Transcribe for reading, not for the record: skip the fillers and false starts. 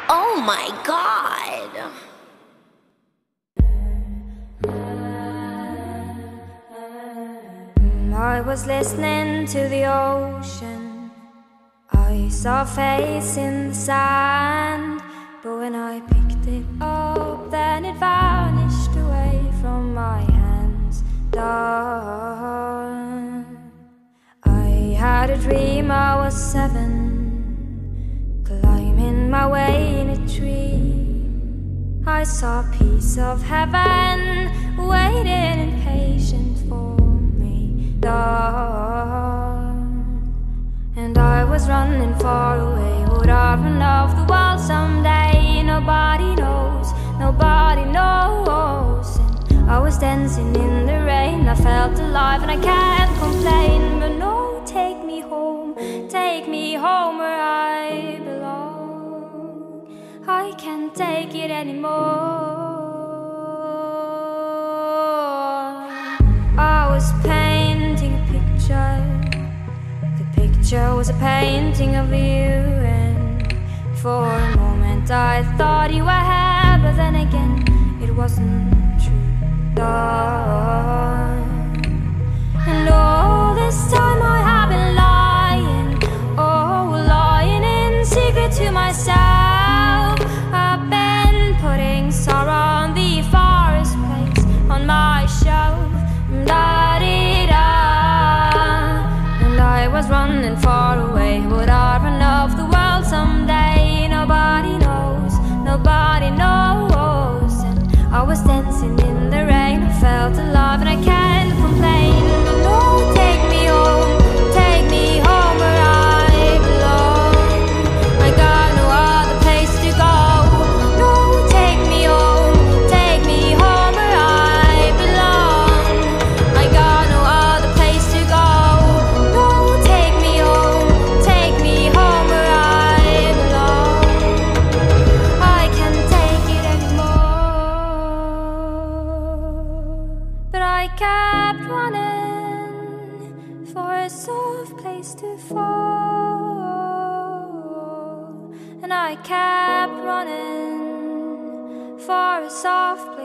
Oh my God! I was listening to the ocean. I saw a face in the sand, but when I picked it up, then it vanished away from my hands. Done. I had a dream I was 7, climbing my way in a tree. I saw a piece of heaven waiting impatient for me. Done. And I was running far away. Would I run off the world someday? Nobody knows, nobody knows. And I was dancing in the rain. I felt alive and I can't complain. But no, take me home where I belong. I can't take it anymore. I was painting a picture. The picture was a painting of you, and for a moment I thought you were here, but then again it wasn't true. Done. And all this time I have been lying, oh, lying in secret to myself. I've been putting sorrow on the forest place on my shelf. Da-dee-da. And I was running far away. Would I run off the world someday? Nobody knows, nobody knows. And I was dancing in the rain. I felt alive and I can't complain. But no, take me home where I belong. I got no other place to go. No, take me home where I belong. I got no other place to go. No, take me home where I belong. I can't take it anymore. But I kept running for a soft place to fall. And I kept running for a soft place